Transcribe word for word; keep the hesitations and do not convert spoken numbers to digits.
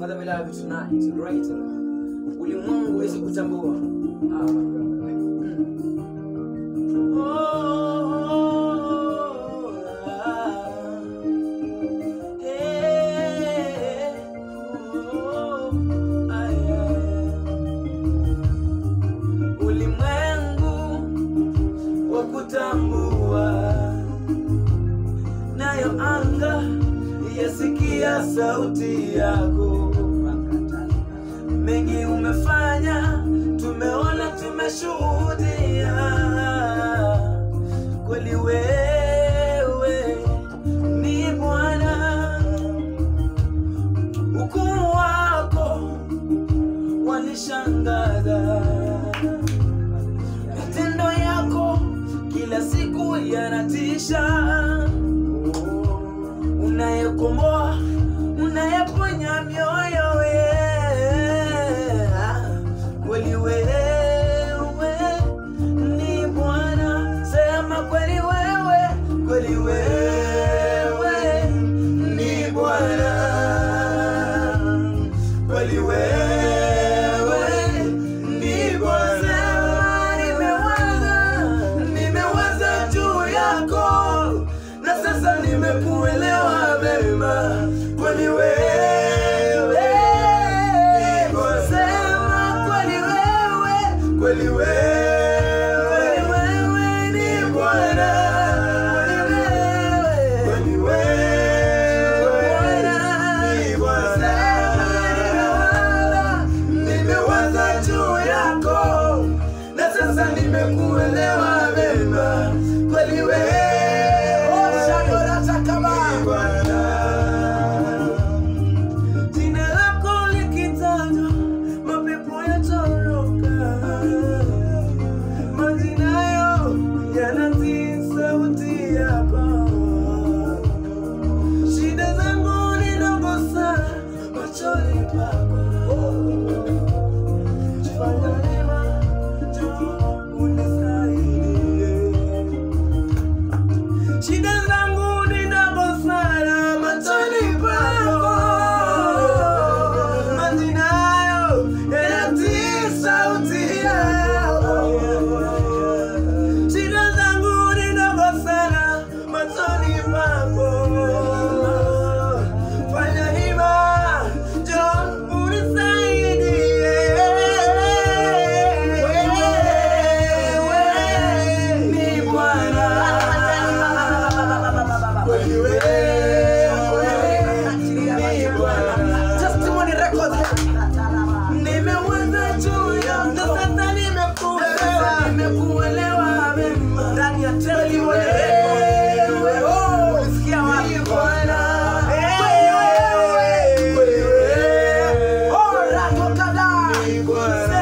Father, we love you tonight, right? Ulimwengu wezi kutambua. Ah, mm. Oh, ah. Hey, oh, ay, ay. Ulimwengu wa kutambua, nayo anga yasikia sauti yako. Mengi umefanya, tumeona, tumeshuhudia. Kweli wewe ni Bwana, ukuu wako wanishangaza. Matendo yako kila siku yanatisha. Unayekomboa, unayeponya mioyo we. Kweli wewe ni Bwana, sema kweli wewe, kweli wewe ni Bwana, kweli wewe ni Bwana. Nimewaza, nimewaza juu yako, na sasa nimekuelewa vema. Kweli wewe kweli wewe, kweli wewe ni Bwana, kweli wewe ni Bwana. Nimewaza juu yako, na sasa nimekuelewa vema. Kweli wewe ni Bwana. Jina lako likitajwa, mapepo yatoroka. Shida zangu ni ndogo sana machoni pako. Fanya neema juu unisaidie. Shida zangu ni ndogo sana machoni pako. Majina hayo yanatii sauti yako. Shida zangu ni ndogo sana machoni pako. Fanya hima, njoo unisaidie. Wewe ni Bwana, kweli wewe ni Bwana. Testimony record. Nimewaza juu yako, na sasa nimekuelewa, nimekuelewa mema. Ndani ya testimony record. Oh, ulisikia wapi Bwana? Kweli wewe, oh, rato kada.